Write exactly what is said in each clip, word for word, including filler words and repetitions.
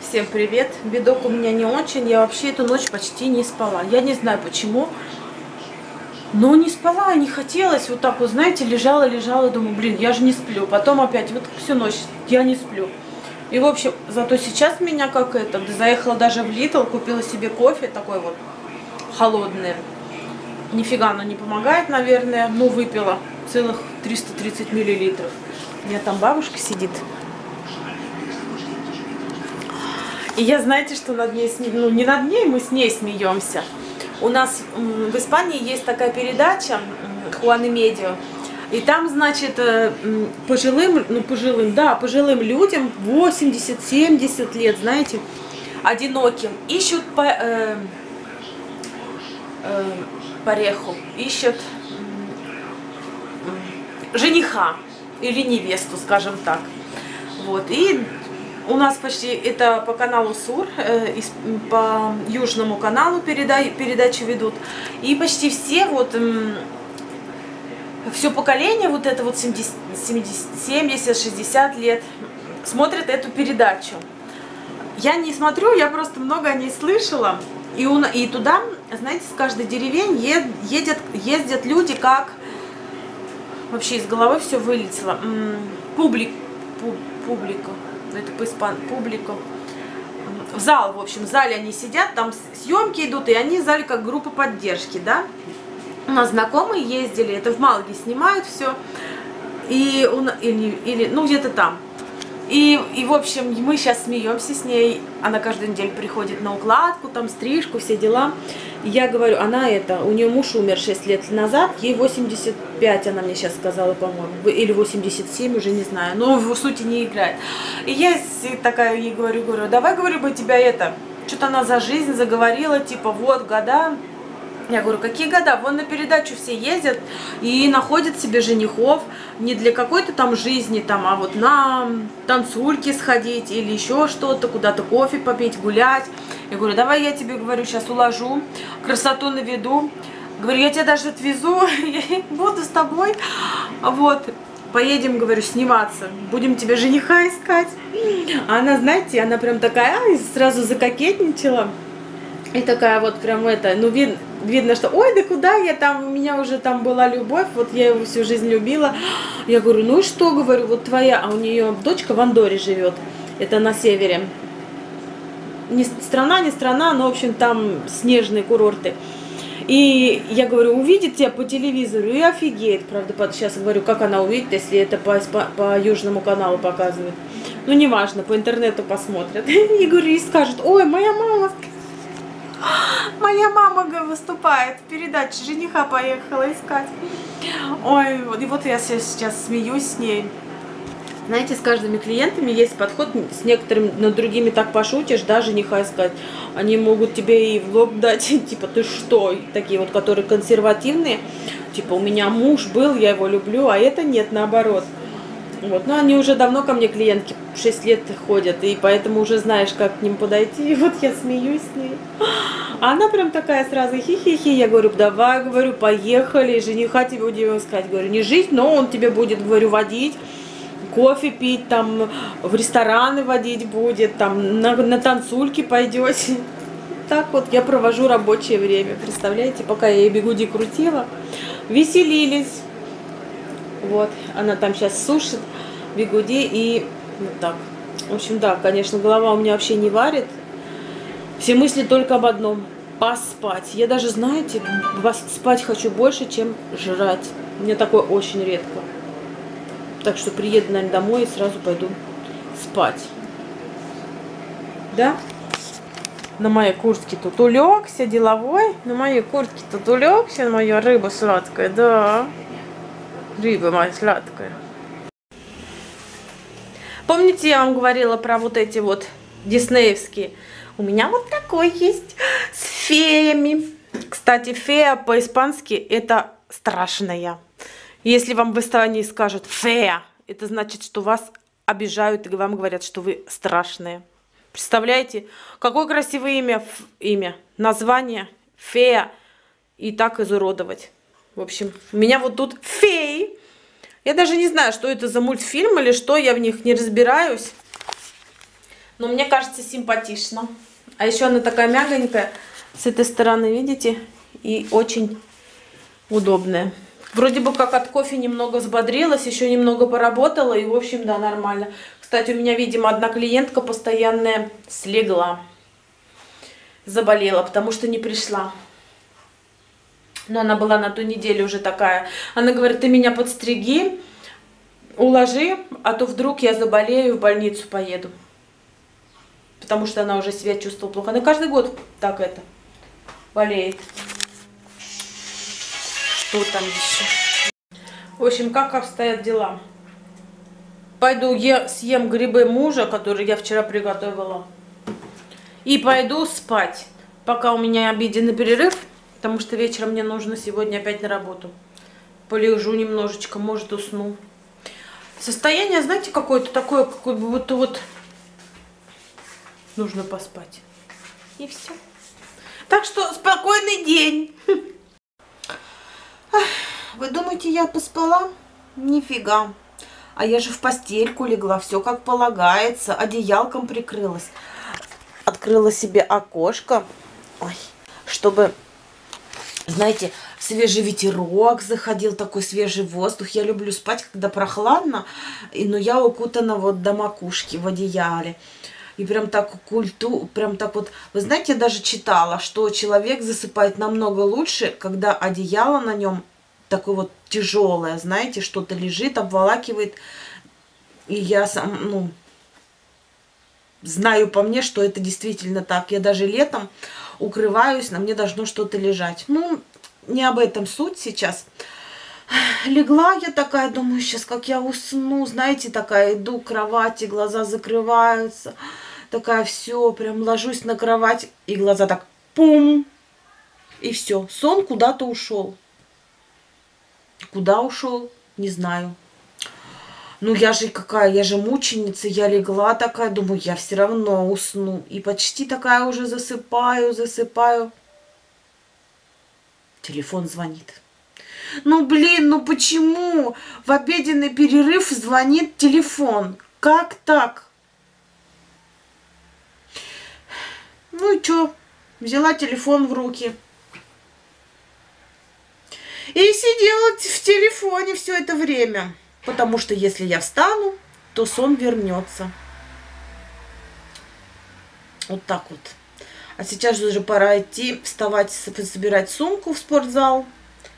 Всем привет! Видок у меня не очень. Я вообще эту ночь почти не спала. Я не знаю почему. Но не спала, не хотелось. Вот так вот, знаете, лежала, лежала. Думаю, блин, я же не сплю. Потом опять, вот всю ночь я не сплю. И в общем, зато сейчас меня как это, заехала даже в Lidl, купила себе кофе такой вот холодный. Нифига оно не помогает, наверное. Ну, выпила целых триста тридцать миллилитров. У меня там бабушка сидит. И я, знаете, что над ней, ну не над ней, мы с ней смеемся. У нас в Испании есть такая передача Хуаны Медио. И там, значит, пожилым, ну пожилым, да, пожилым людям восемьдесят-семьдесят лет, знаете, одиноким, ищут по, э, э, пареху, ищут э, жениха или невесту, скажем так. Вот, и у нас почти это по каналу Сур, э, по Южному каналу переда передачу ведут. И почти все, вот, э, все поколение, вот это вот семьдесят-шестьдесят лет, смотрят эту передачу. Я не смотрю, я просто много о ней слышала. И, у, и туда, знаете, с каждой деревень ед, едят, ездят люди, как... Вообще из головы все вылетело. Публик, пуб, публика. Это по-испански, публику. В зал, в общем, в зале они сидят, там съемки идут, и они в зале как группа поддержки, да. У нас знакомые ездили, это в Малаге снимают все, и он, или, или, ну, где-то там. И, и, в общем, мы сейчас смеемся с ней, она каждую неделю приходит на укладку, там, стрижку, все дела. И я говорю, она это, у нее муж умер шесть лет назад, ей восемьдесят пять, она мне сейчас сказала, по-моему, или восемьдесят семь, уже не знаю, но в сути не играет. И я такая ей говорю, говорю, давай, говорю, бы тебя это, что-то она за жизнь заговорила, типа, вот, года. Я говорю, какие года? Вон на передачу все ездят и находят себе женихов не для какой-то там жизни, там, а вот на танцульки сходить или еще что-то, куда-то кофе попить, гулять. Я говорю, давай я тебе, говорю, сейчас уложу, красоту наведу. Говорю, я тебя даже отвезу, буду с тобой. Вот, поедем, говорю, сниматься, будем тебе жениха искать. А она, знаете, она прям такая, сразу закокетничала. И такая вот прям это, ну вид, видно, что ой, да куда я там, у меня уже там была любовь, вот я его всю жизнь любила. Я говорю, ну и что, говорю, вот твоя, а у нее дочка в Андорре живет, это на севере. Не страна, не страна, но в общем там снежные курорты. И я говорю, увидит тебя по телевизору и офигеет, правда, сейчас говорю, как она увидит, если это по, по, по Южному каналу показывают. Ну неважно, по интернету посмотрят. И говорю, и скажут, ой, моя мама... Моя мама выступает в передаче, жениха поехала искать. Ой, и вот я сейчас смеюсь с ней. Знаете, с каждыми клиентами есть подход, с некоторыми, над другими так пошутишь, да, жениха искать. Они могут тебе и в лоб дать, типа, ты что? И такие вот, которые консервативные, типа, у меня муж был, я его люблю, а это нет, наоборот. Вот, но они уже давно ко мне клиентки шесть лет ходят, и поэтому уже знаешь, как к ним подойти. И вот я смеюсь с ней. А она прям такая сразу хи-хи-хи. Я говорю, давай, говорю, поехали, жениха тебе будем искать. Говорю, не жить, но он тебе будет, говорю, водить, кофе пить, там, в рестораны водить будет, там, на, на танцульки пойдете. Так вот я провожу рабочее время, представляете, пока я ей бигуди крутила, веселились. Вот, она там сейчас сушит бигуди и вот так. В общем, да, конечно, голова у меня вообще не варит. Все мысли только об одном – поспать. Я даже, знаете, спать хочу больше, чем жрать. У меня такое очень редко. Так что приеду, наверное, домой и сразу пойду спать. Да? На моей куртке тут улегся, деловой. На моей куртке тут улегся, моя рыба сладкая, да. Рыба моя сладкая. Помните, я вам говорила про вот эти вот диснеевские? У меня вот такой есть с феями. Кстати, фея по-испански это страшная. Если вам в Испании скажут фея, это значит, что вас обижают и вам говорят, что вы страшные. Представляете, какое красивое имя, имя, название фея и так изуродовать. В общем, у меня вот тут феи. Я даже не знаю, что это за мультфильм или что, я в них не разбираюсь. Но мне кажется, симпатично. А еще она такая мягонькая. С этой стороны, видите? И очень удобная. Вроде бы как от кофе немного взбодрилась, еще немного поработала. И, в общем, да, нормально. Кстати, у меня, видимо, одна клиентка постоянная слегла. Заболела, потому что не пришла. Но она была на ту неделю уже такая. Она говорит, ты меня подстриги, уложи, а то вдруг я заболею и в больницу поеду. Потому что она уже себя чувствовала плохо. Она каждый год так это болеет. Что там еще? В общем, как обстоят дела? Пойду е съем грибы мужа, которые я вчера приготовила. И пойду спать, пока у меня обеденный перерыв. Потому что вечером мне нужно сегодня опять на работу. Полежу немножечко, может усну. Состояние, знаете, какое-то такое, какое будто вот нужно поспать. И все. Так что спокойный день. Вы думаете, я поспала? Нифига. А я же в постельку легла, все как полагается, одеялком прикрылась. Открыла себе окошко, ой, чтобы... Знаете, свежий ветерок заходил, такой свежий воздух. Я люблю спать, когда прохладно, но я укутана вот до макушки в одеяле. И прям так культу, прям так вот, вы знаете, я даже читала, что человек засыпает намного лучше, когда одеяло на нем такое вот тяжелое, знаете, что-то лежит, обволакивает. И я сам, ну, знаю по мне, что это действительно так. Я даже летом укрываюсь, на мне должно что-то лежать. Ну, не об этом суть сейчас. Легла я такая, думаю, сейчас как я усну, знаете, такая, иду к кровати, глаза закрываются, такая, все, прям ложусь на кровать, и глаза так, пум, и все, сон куда-то ушел. Куда ушел, не знаю. Ну, я же какая, я же мученица, я легла такая, думаю, я все равно усну. И почти такая уже засыпаю, засыпаю. Телефон звонит. Ну, блин, ну почему в обеденный перерыв звонит телефон? Как так? Ну и что? Взяла телефон в руки. И сидела в телефоне все это время. Потому что если я встану, то сон вернется. Вот так вот. А сейчас уже пора идти, вставать, собирать сумку в спортзал.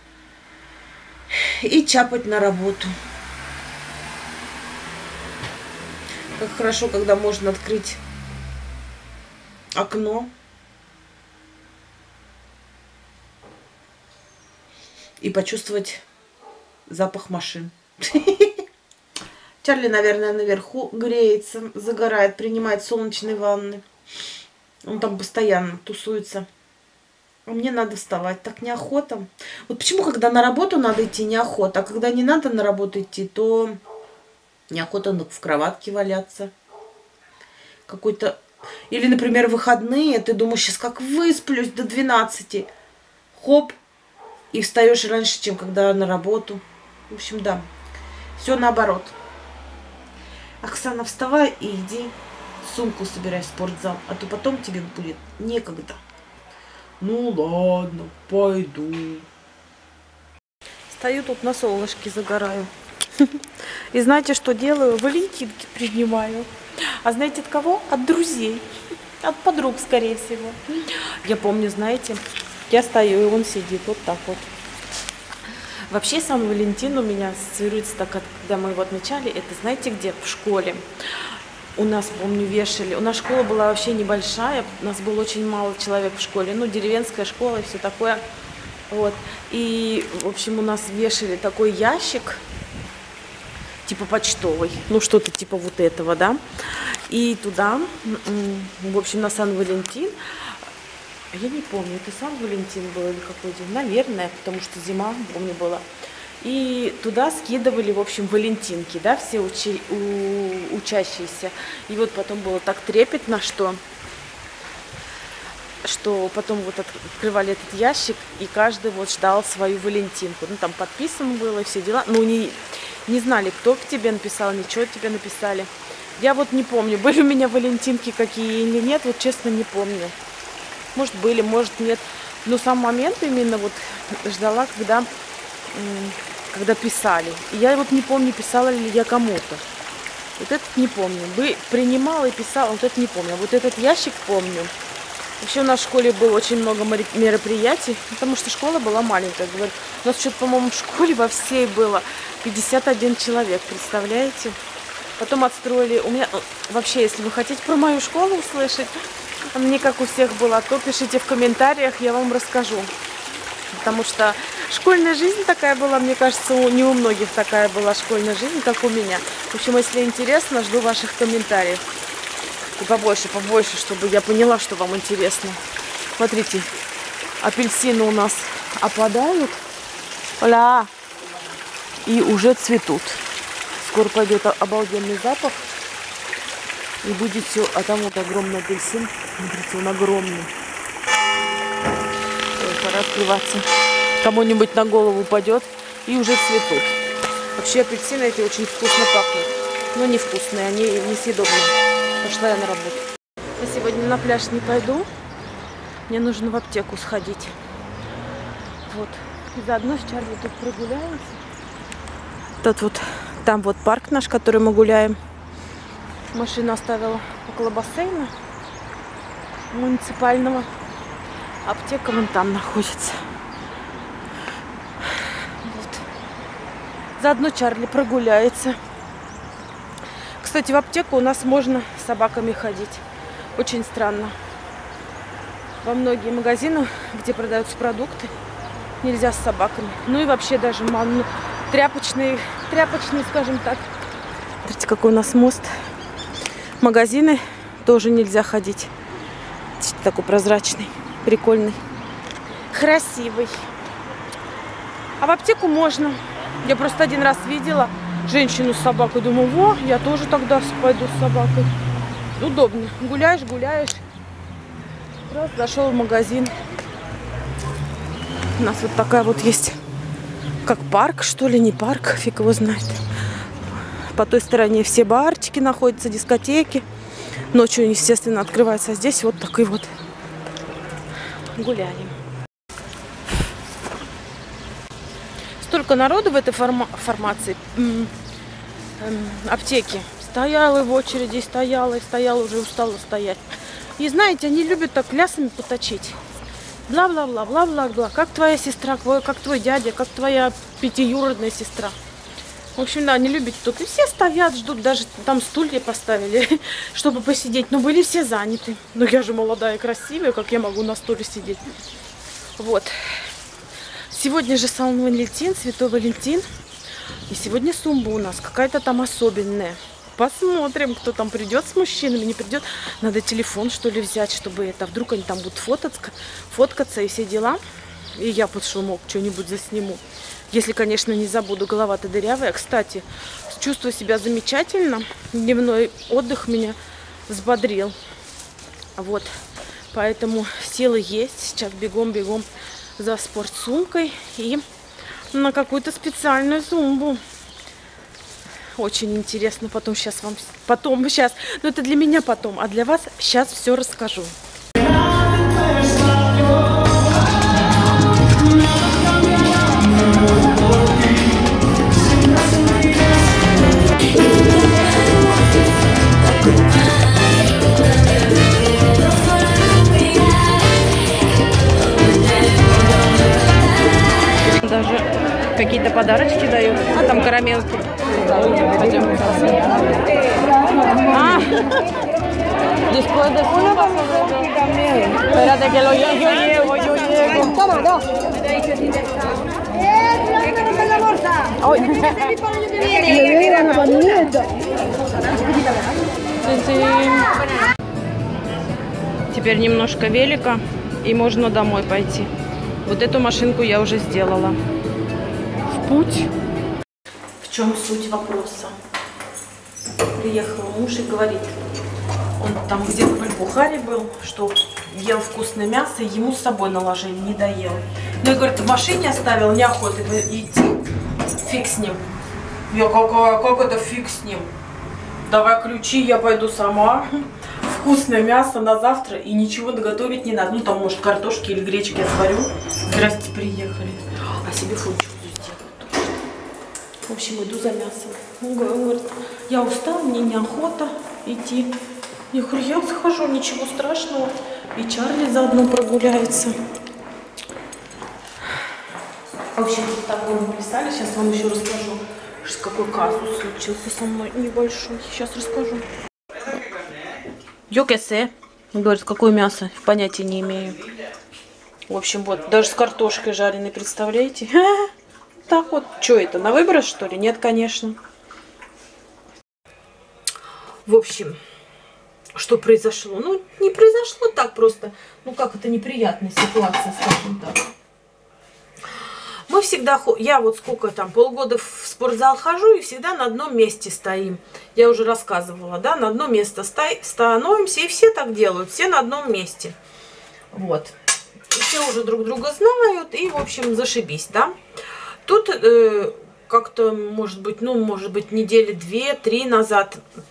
И чапать на работу. Как хорошо, когда можно открыть окно. И почувствовать запах машин. Чарли, наверное, наверху греется, загорает, принимает солнечные ванны. Он там постоянно тусуется. А мне надо вставать, так неохота. Вот почему, когда на работу надо идти, неохота, а когда не надо на работу идти, то неохота в кроватке валяться. Какой-то... Или, например, выходные, ты думаешь, сейчас как высплюсь до двенадцати. Хоп, и встаешь раньше, чем когда на работу. В общем, да. Все наоборот. Оксана, вставай и иди сумку собирай в спортзал, а то потом тебе будет некогда. Ну ладно, пойду. Стою тут на солнышке, загораю. И знаете, что делаю? Валентинки принимаю. А знаете от кого? От друзей. От подруг, скорее всего. Я помню, знаете, я стою, и он сидит вот так вот. Вообще сам Валентин у меня ассоциируется так, когда мы его отмечали, это знаете где? В школе. У нас, помню, вешали. У нас школа была вообще небольшая, у нас было очень мало человек в школе, ну, деревенская школа и все такое. Вот. И, в общем, у нас вешали такой ящик, типа почтовый, ну, что-то типа вот этого, да. И туда, в общем, на Сан-Валентин, я не помню, это сам Валентин был или какой день, наверное, потому что зима, помню, была. И туда скидывали, в общем, валентинки, да, все учи, у, учащиеся. И вот потом было так трепетно, что, что потом вот открывали этот ящик, и каждый вот ждал свою валентинку. Ну, там подписано было, все дела. Ну, не, не знали, кто к тебе написал, ничего тебе написали. Я вот не помню, были у меня валентинки какие или нет, вот честно не помню. Может были, может нет. Но сам момент именно вот ждала, когда, когда писали. И я вот не помню, писала ли я кому-то. Вот этот не помню. Бы принимала и писала, вот это не помню. А вот этот ящик помню. Еще у нас в школе было очень много мероприятий, потому что школа была маленькая. Говорю, у нас что-то, по-моему, в школе во всей было пятьдесят один человек, представляете? Потом отстроили. У меня вообще, если вы хотите про мою школу услышать, не как у всех было, то пишите в комментариях, я вам расскажу. Потому что школьная жизнь такая была, мне кажется, не у многих такая была школьная жизнь, как у меня. В общем, если интересно, жду ваших комментариев. И побольше, побольше, чтобы я поняла, что вам интересно. Смотрите, апельсины у нас опадают. Оля! И уже цветут. Скоро пойдет обалденный запах. И будет все. А там вот огромный апельсин. Смотрите, он огромный. Ой, пора открываться. Кому-нибудь на голову упадет. И уже цветут. Вообще апельсины эти очень вкусно пахнут. Но невкусные, они несъедобные. Пошла я на работу. Я сегодня на пляж не пойду. Мне нужно в аптеку сходить. Вот. И заодно с Чарли тут прогуляемся. Тут вот, там вот парк наш, который мы гуляем. Машину оставила около бассейна муниципального. Аптека вон там находится. Вот. Заодно Чарли прогуляется. Кстати, в аптеку у нас можно с собаками ходить. Очень странно. Во многие магазины, где продаются продукты, нельзя с собаками. Ну и вообще даже ну, тряпочные, тряпочные, скажем так. Смотрите, какой у нас мост. Магазины тоже нельзя ходить. Такой прозрачный, прикольный, красивый. А в аптеку можно. Я просто один раз видела женщину с собакой. Думаю, во, я тоже тогда пойду с собакой. Удобно. Гуляешь, гуляешь. Раз зашел в магазин. У нас вот такая вот есть, как парк, что ли, не парк, фиг его знает. По той стороне все барчики находятся, дискотеки. Ночью, естественно, открывается. А здесь вот такой вот гуляем. Столько народу в этой форма формации м м аптеки. Стояла в очереди, стояла и стояла, уже устала стоять. И знаете, они любят так лясами поточить. Бла-бла-бла, бла-бла-бла. Как твоя сестра, как твой дядя, как твоя пятиюродная сестра. В общем, да, не любят тут. И все стоят, ждут, даже там стулья поставили, чтобы посидеть. Но были все заняты. Но я же молодая и красивая, как я могу на стуле сидеть. Вот. Сегодня же Сан-Валентин, Святой Валентин. И сегодня сумба у нас какая-то там особенная. Посмотрим, кто там придет с мужчинами, не придет. Надо телефон, что ли, взять, чтобы это... Вдруг они там будут фототься, фоткаться и все дела. И я под шумок что-нибудь засниму. Если, конечно, не забуду, голова-то дырявая. Кстати, чувствую себя замечательно. Дневной отдых меня взбодрил. Вот. Поэтому силы есть. Сейчас бегом-бегом за спортсумкой и на какую-то специальную зумбу. Очень интересно. Потом сейчас вам... Потом, сейчас. Но это для меня потом. А для вас сейчас все расскажу. Даже какие-то подарочки дают. А там карамелки. Пойдем. А! Después de eso espérate que lo yo, yo llego, yo llego. Toma, no. Теперь немножко велика и можно домой пойти. Вот эту машинку я уже сделала. В путь. В чем суть вопроса? Приехал муж и говорит, он там где-то в Бухаре был, что ел вкусное мясо, ему с собой наложили, не доел. Ну и говорит, в машине оставил, неохота, говорит, идти, фиг с ним. Я, как, как это фиг с ним? давай ключи, я пойду сама. Вкусное мясо на завтра, и ничего готовить не надо. Ну, там, может, картошки или гречки я сварю. Здрасте, приехали. А себе фунчик сделаю. В общем, иду за мясом. Он говорит, я устал, мне неохота идти. Я говорю, я захожу, ничего страшного. И Чарли заодно прогуляется. В общем, вот так мы плясали. Сейчас вам еще расскажу, какой казус случился со мной небольшой. Сейчас расскажу. Йокесе. Он говорит, какое мясо? Понятия не имею. В общем, вот, даже с картошкой жареной, представляете? Так вот. Что это, на выброс, что ли? Нет, конечно. В общем, что произошло? Ну, не произошло так просто. Ну, как это неприятная ситуация, скажем так. Мы всегда, я вот сколько там, полгода в спортзал хожу и всегда на одном месте стоим. Я уже рассказывала, да, на одно место становимся, и все так делают, все на одном месте. Вот. И все уже друг друга знают, и, в общем, зашибись, да. Тут э, как-то, может быть, ну, может быть, недели две-три назад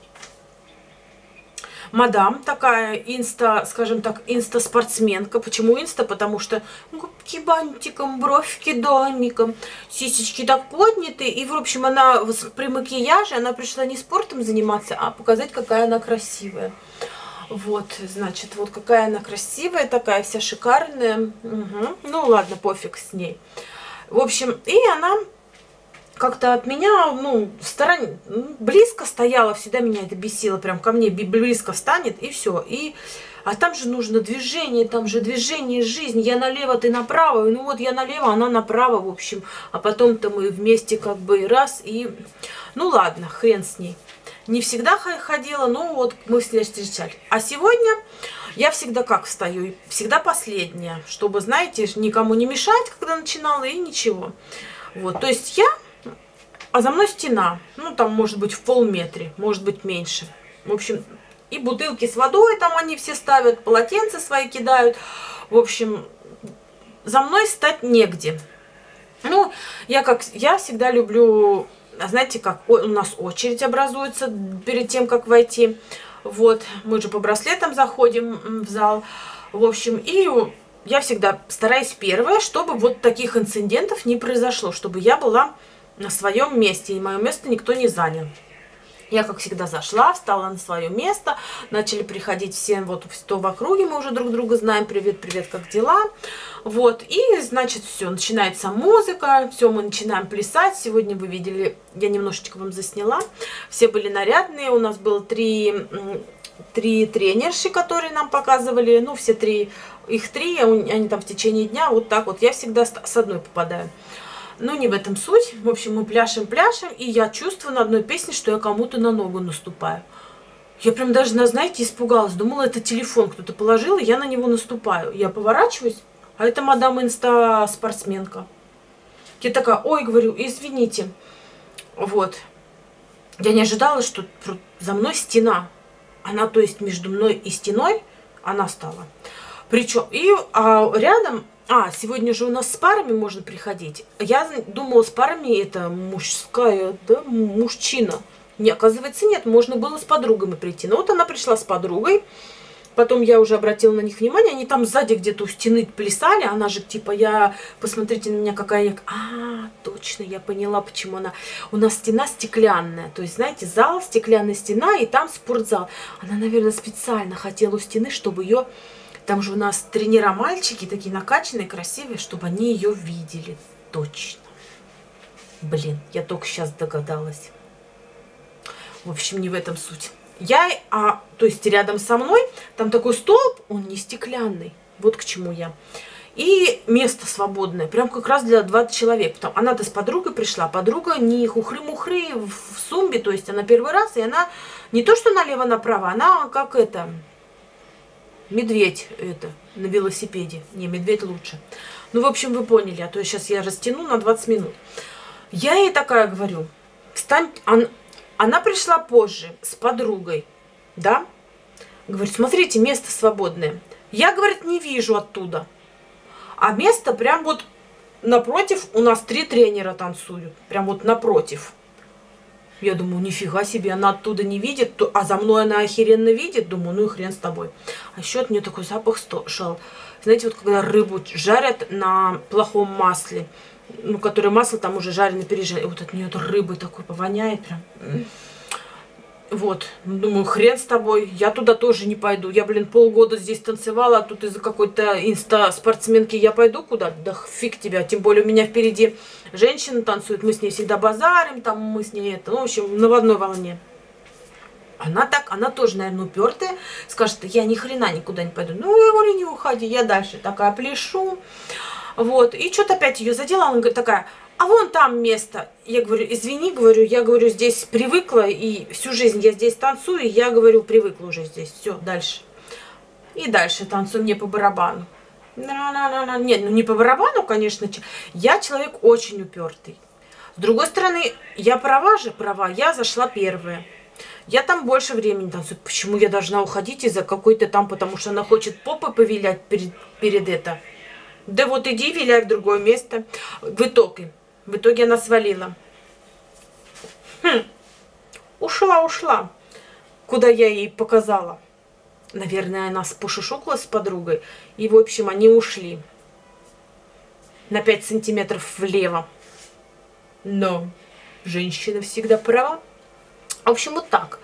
мадам такая, инста, скажем так, инста-спортсменка. Почему инста? Потому что губки бантиком, бровки домиком, сисечки так подняты. И, в общем, она при макияже, она пришла не спортом заниматься, а показать, какая она красивая. Вот, значит, вот какая она красивая, такая вся шикарная. Угу. Ну, ладно, пофиг с ней. В общем, и она как-то от меня, ну, в стороне, близко стояла, всегда меня это бесило, прям ко мне близко встанет, и все. И, а там же нужно движение, там же движение, жизнь, я налево, ты направо, и ну вот я налево, она направо, в общем. А потом-то мы вместе как бы раз, и, ну ладно, хрен с ней. Не всегда ходила, ну вот мы все встречали. А сегодня я всегда как встаю? Всегда последняя, чтобы, знаете, никому не мешать, когда начинала, и ничего. Вот, то есть я... А за мной стена, ну там может быть в полметре, может быть меньше. В общем, и бутылки с водой там они все ставят, полотенца свои кидают. В общем, за мной стать негде. Ну, я как я всегда люблю, знаете, как у нас очередь образуется перед тем, как войти. Вот, мы же по браслетам заходим в зал. В общем, и я всегда стараюсь первое, чтобы вот таких инцидентов не произошло, чтобы я была на своем месте, и мое место никто не занял. Я, как всегда, зашла, встала на свое место, начали приходить все, вот, кто в округе, мы уже друг друга знаем, привет, привет, как дела, вот, и, значит, все, начинается музыка, все, мы начинаем плясать, сегодня вы видели, я немножечко вам засняла, все были нарядные, у нас было три, три тренерши, которые нам показывали, ну, все три, их три, они там в течение дня, вот так вот, я всегда с одной попадаю. Ну, не в этом суть. В общем, мы пляшем-пляшем, и я чувствую на одной песне, что я кому-то на ногу наступаю. Я прям даже, знаете, испугалась. Думала, это телефон кто-то положил, и я на него наступаю. Я поворачиваюсь, а это мадам инста-спортсменка. Я такая, ой, говорю, извините. Вот. Я не ожидала, что за мной стена. Она, то есть, между мной и стеной она стала. Причем, и а, рядом... А, сегодня же у нас с парами можно приходить. Я думала, с парами это мужская, да, мужчина. Не, оказывается, нет, можно было с подругами прийти. Но вот она пришла с подругой. Потом я уже обратила на них внимание. Они там сзади где-то у стены плясали. Она же типа, я, посмотрите на меня, какая я... А, точно, я поняла, почему она... У нас стена стеклянная. То есть, знаете, зал, стеклянная стена, и там спортзал. Она, наверное, специально хотела у стены, чтобы ее... Там же у нас тренера-мальчики, такие накачанные, красивые, чтобы они ее видели. Точно. Блин, я только сейчас догадалась. В общем, не в этом суть. Я, а, то есть рядом со мной, там такой столб, он не стеклянный. Вот к чему я. И место свободное, прям как раз для двадцати человек. Она-то с подругой пришла. Подруга не хухры-мухры в сумбе, то есть она первый раз, и она не то что налево-направо, она как это... Медведь это, на велосипеде. Не, медведь лучше. Ну, в общем, вы поняли. А то сейчас я растяну на двадцать минут. Я ей такая говорю. Встань. Она, она пришла позже с подругой. Да? Говорит, смотрите, место свободное. Я, говорит, не вижу оттуда. А место прям вот напротив. У нас три тренера танцуют. Прям вот напротив. Я думаю, нифига себе, она оттуда не видит, а за мной она охеренно видит. Думаю, ну и хрен с тобой. А еще от нее такой запах шел. Знаете, вот когда рыбу жарят на плохом масле, ну, которое масло там уже жарено, пережарено, вот от нее рыбы такой повоняет прям. Вот, думаю, хрен с тобой, я туда тоже не пойду. Я, блин, полгода здесь танцевала, а тут из-за какой-то инста-спортсменки я пойду куда? Да фиг тебя, тем более у меня впереди женщина танцует, мы с ней всегда базарим, там мы с ней это, ну, в общем, на одной волне. Она так, она тоже, наверное, упертая, скажет, я ни хрена никуда не пойду. Ну, я говорю, не уходи, я дальше такая пляшу. Вот, и что-то опять ее задела, она говорит, такая... А вон там место. Я говорю, извини, говорю, я говорю, здесь привыкла, и всю жизнь я здесь танцую, и я говорю, привыкла уже здесь. Все, дальше. И дальше танцую, мне по барабану. На-на-на-на. Нет, ну не по барабану, конечно. Я человек очень упертый. С другой стороны, я права же, права, я зашла первая. Я там больше времени танцую. Почему я должна уходить из-за какой-то там, потому что она хочет попой повилять перед, перед это? Да вот иди, виляй в другое место. В итоге. В итоге она свалила. Хм. Ушла, ушла. Куда я ей показала. Наверное, она пошушукалась с подругой. И, в общем, они ушли. На пять сантиметров влево. Но женщина всегда права. В общем, вот так.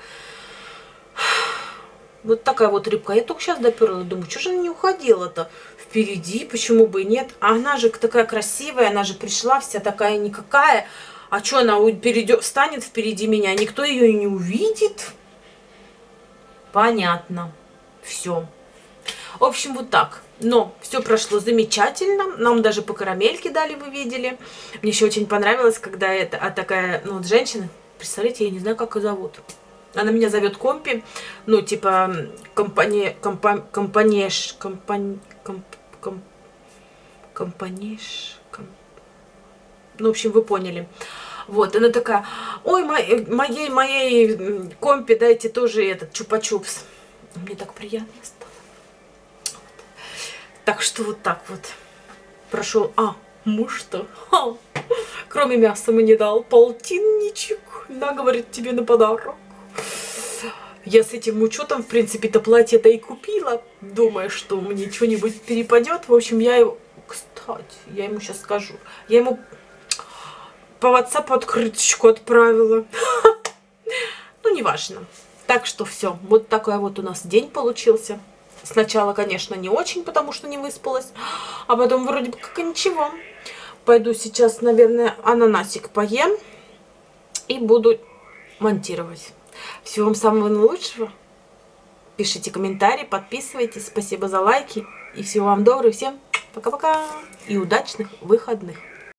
Вот такая вот рыбка. Я только сейчас доперла. Думаю, что же она не уходила-то? Впереди, почему бы и нет? А она же такая красивая, она же пришла вся такая никакая. А что она перейдет, встанет впереди меня, никто ее и не увидит? Понятно. Все. В общем, вот так. Но все прошло замечательно. Нам даже по карамельке дали, вы видели. Мне еще очень понравилось, когда это а такая, ну вот женщина, представляете, я не знаю, как ее зовут. Она меня зовет компи, ну, типа, компания, компа, компанеш, компани, комп, комп, компанеш, комп... ну, в общем, вы поняли. Вот, она такая, ой, моей, моей, моей компи дайте тоже этот чупа-чупс. Мне так приятно стало. Вот. Так что вот так вот прошел. А, муж-то, кроме мяса мне дал полтинничек, на, говорит, тебе на подарок. Я с этим учетом, в принципе-то, платье-то и купила, думая, что мне что-нибудь перепадет. В общем, я его... Кстати, я ему сейчас скажу. Я ему по WhatsApp открыточку отправила. Ну, неважно. Так что все. Вот такой вот у нас день получился. Сначала, конечно, не очень, потому что не выспалась. А потом вроде бы как и ничего. Пойду сейчас, наверное, ананасик поем. И буду монтировать. Всего вам самого наилучшего. Пишите комментарии, подписывайтесь. Спасибо за лайки. И всего вам доброго. Всем пока-пока. И удачных выходных.